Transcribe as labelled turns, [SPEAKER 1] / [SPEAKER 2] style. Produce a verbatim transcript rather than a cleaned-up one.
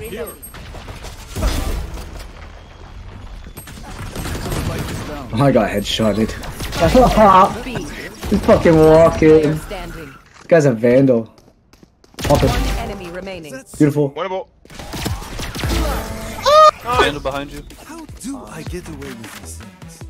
[SPEAKER 1] Here.
[SPEAKER 2] Oh, I got headshotted. He's fucking walking. This guy's a vandal. Pop it.
[SPEAKER 3] One enemy remaining.
[SPEAKER 2] Beautiful.
[SPEAKER 4] Winnable.
[SPEAKER 5] Vandal behind you.
[SPEAKER 1] How do I get away with these things?